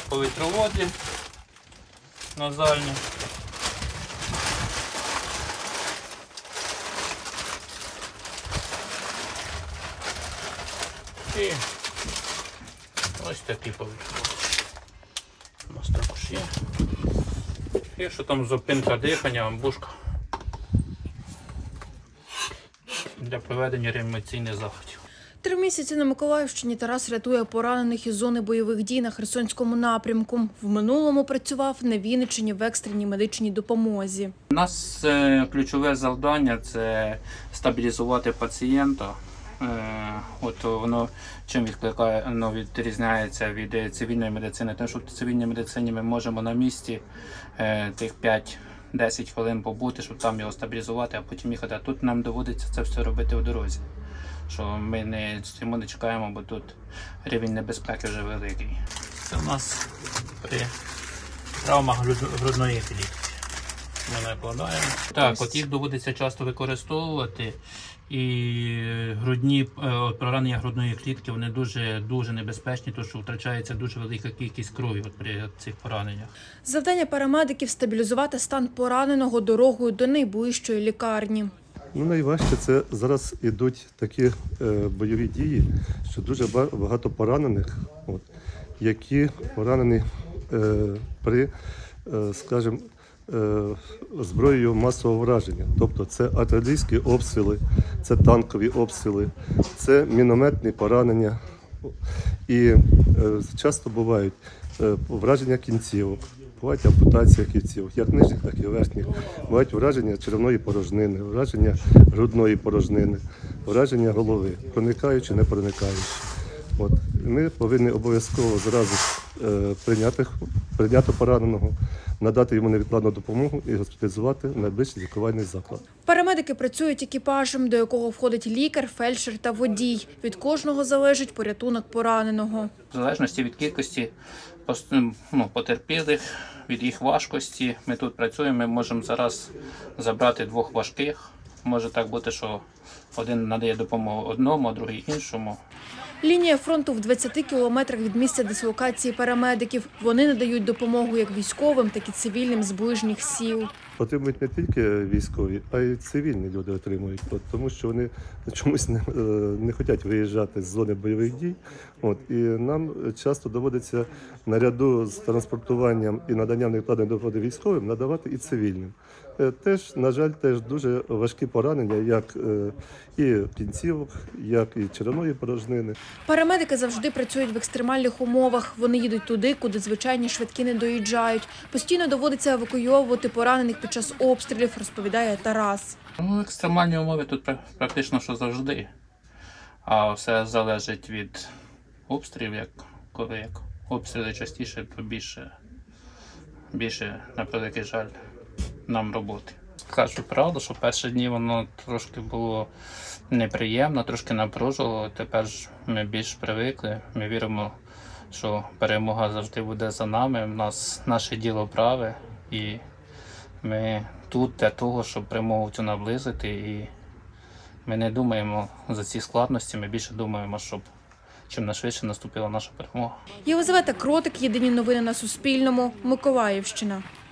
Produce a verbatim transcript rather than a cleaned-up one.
повітроводи назальні. І ось такі повітроводи. У нас також є. І що там зупинка дихання, амбушка для проведення реанімаційних заходів. Три місяці на Миколаївщині Тарас рятує поранених із зони бойових дій на Херсонському напрямку. В минулому працював на Вінниччині в екстреній медичній допомозі. У нас ключове завдання – це стабілізувати пацієнта. От воно чим відкликає, воно відрізняється від цивільної медицини, тому що в цивільній медицині ми можемо на місці тих п'ять-десять хвилин побути, щоб там його стабілізувати, а потім їхати. А тут нам доводиться це все робити в дорозі, що ми не стоїмо, не чекаємо, бо тут рівень небезпеки вже великий. Це у нас при травмах грудної клітки. Ми накладаємо. Так, от їх доводиться часто використовувати. І грудні, поранення грудної клітки, вони дуже, дуже небезпечні, тому що втрачається дуже велика кількість крові от при цих пораненнях. Завдання парамедиків – стабілізувати стан пораненого дорогою до найближчої лікарні. Ну, найважче це зараз йдуть такі е, бойові дії, що дуже багато поранених, от, які поранені е, при, е, скажімо, зброєю масового враження. Тобто це артилерійські обстріли, це танкові обстріли, це мінометні поранення. І часто бувають враження кінцівок, бувають ампутація кінцівок, як нижніх, так і верхніх. Бувають враження черевної порожнини, враження грудної порожнини, враження голови, проникаючи, не проникаючи. От. Ми повинні обов'язково зразу е, прийняти, прийняти пораненого, надати йому невідкладну допомогу і госпіталізувати в найближчий лікувальний заклад. Парамедики працюють екіпажем, до якого входить лікар, фельдшер та водій. Від кожного залежить порятунок пораненого. В залежності від кількості ну, потерпілих, від їх важкості, ми тут працюємо, ми можемо зараз забрати двох важких. Може так бути, що один надає допомогу одному, а другий іншому. Лінія фронту в двадцяти кілометрах від місця дислокації парамедиків. Вони надають допомогу як військовим, так і цивільним з ближніх сіл. Отримують не тільки військові, а й цивільні люди отримують, от, тому що вони чомусь не, не хочуть виїжджати з зони бойових дій. От, і нам часто доводиться наряду з транспортуванням і наданням невідкладної допомоги військовим надавати і цивільним. Теж, на жаль, теж дуже важкі поранення, як і кінцівок, як і черевної порожнини. Парамедики завжди працюють в екстремальних умовах. Вони їдуть туди, куди звичайні швидкі не доїжджають. Постійно доводиться евакуйовувати поранених під час обстрілів, розповідає Тарас. Ну, екстремальні умови тут практично що завжди. А все залежить від обстрілів, як коли як обстріли частіше, то більше, більше, на превеликий жаль, нам роботи. Кажу правду, що перші дні воно трошки було неприємно, трошки напружувало. Тепер ж ми більш привикли, ми віримо, що перемога завжди буде за нами. У нас наше діло праве і ми тут для того, щоб перемогу цю наблизити. І ми не думаємо за ці складності, ми більше думаємо, щоб чим найшвидше наступила наша перемога. Єлизавета Кротик, єдині новини на Суспільному, Миколаївщина.